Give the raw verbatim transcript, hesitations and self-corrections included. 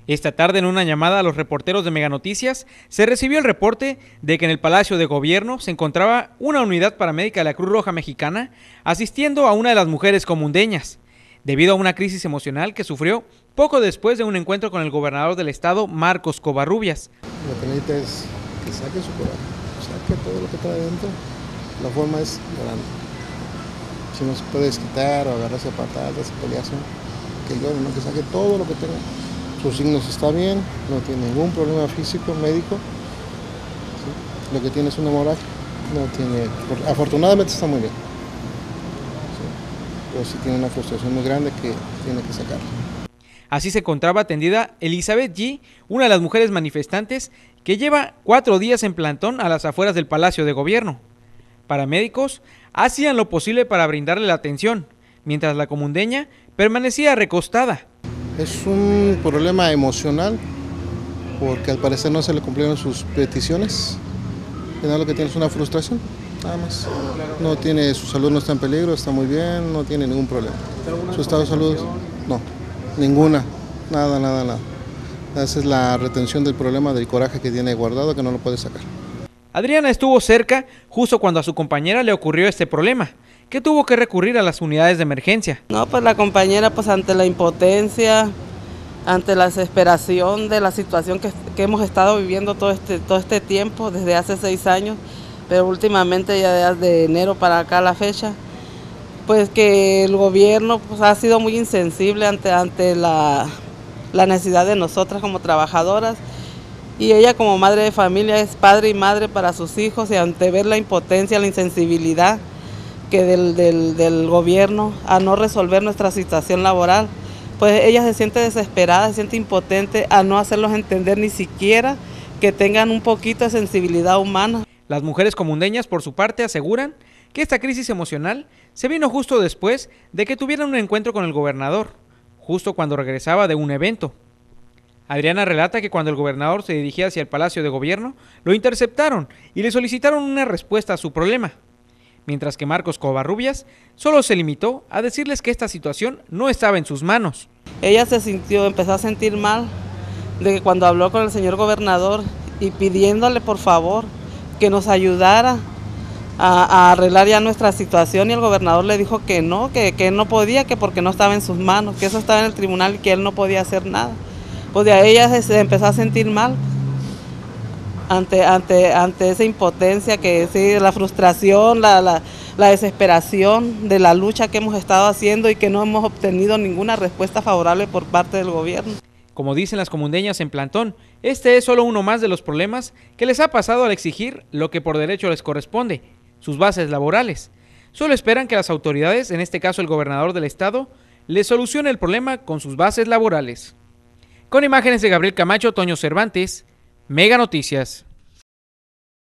Esta tarde, en una llamada a los reporteros de Mega Noticias, se recibió el reporte de que en el Palacio de Gobierno se encontraba una unidad paramédica de la Cruz Roja Mexicana asistiendo a una de las mujeres comundeñas, debido a una crisis emocional que sufrió poco después de un encuentro con el gobernador del estado, Marcos Covarrubias. Lo que necesita es que saque su coraje, saque todo lo que trae dentro. La forma es llorando. Si no se puede desquitar o agarrarse a patadas, pelearse, que llore, ¿no? Que saque todo lo que tenga. Sus signos está bien, no tiene ningún problema físico, médico. ¿Sí? Lo que tiene es una hemorragia, no tiene, afortunadamente está muy bien. ¿Sí? Pero sí tiene una frustración muy grande que tiene que sacarla. Así se encontraba atendida Elizabeth G., una de las mujeres manifestantes que lleva cuatro días en plantón a las afueras del Palacio de Gobierno. Paramédicos hacían lo posible para brindarle la atención, mientras la comundeña permanecía recostada. Es un problema emocional, porque al parecer no se le cumplieron sus peticiones. Y nada, lo que tiene es una frustración, nada más. No tiene, su salud no está en peligro, está muy bien, no tiene ningún problema. Su estado de salud, no, ninguna, nada, nada, nada. Esa es la retención del problema, del coraje que tiene guardado, que no lo puede sacar. Adriana estuvo cerca justo cuando a su compañera le ocurrió este problema, que tuvo que recurrir a las unidades de emergencia. No, pues la compañera, pues ante la impotencia, ante la desesperación de la situación que, que hemos estado viviendo todo este, todo este tiempo, desde hace seis años, pero últimamente ya de enero para acá la fecha, pues que el gobierno pues, ha sido muy insensible ante, ante la, la necesidad de nosotras como trabajadoras. Y ella como madre de familia es padre y madre para sus hijos, y ante ver la impotencia, la insensibilidad que del, del, del gobierno a no resolver nuestra situación laboral, pues ella se siente desesperada, se siente impotente a no hacerlos entender ni siquiera que tengan un poquito de sensibilidad humana. Las mujeres comundeñas, por su parte, aseguran que esta crisis emocional se vino justo después de que tuvieran un encuentro con el gobernador, justo cuando regresaba de un evento. Adriana relata que cuando el gobernador se dirigía hacia el Palacio de Gobierno, lo interceptaron y le solicitaron una respuesta a su problema, mientras que Marcos Covarrubias solo se limitó a decirles que esta situación no estaba en sus manos. Ella se sintió, empezó a sentir mal de que cuando habló con el señor gobernador y pidiéndole por favor que nos ayudara a, a arreglar ya nuestra situación, y el gobernador le dijo que no, que, que él no podía, que porque no estaba en sus manos, que eso estaba en el tribunal y que él no podía hacer nada. Pues de ahí ella se, se empezó a sentir mal ante, ante, ante esa impotencia, que sí, la frustración, la, la, la desesperación de la lucha que hemos estado haciendo y que no hemos obtenido ninguna respuesta favorable por parte del gobierno. Como dicen las comundeñas en plantón, este es solo uno más de los problemas que les ha pasado al exigir lo que por derecho les corresponde, sus bases laborales. Solo esperan que las autoridades, en este caso el gobernador del estado, les solucione el problema con sus bases laborales. Con imágenes de Gabriel Camacho, Toño Cervantes, Mega Noticias.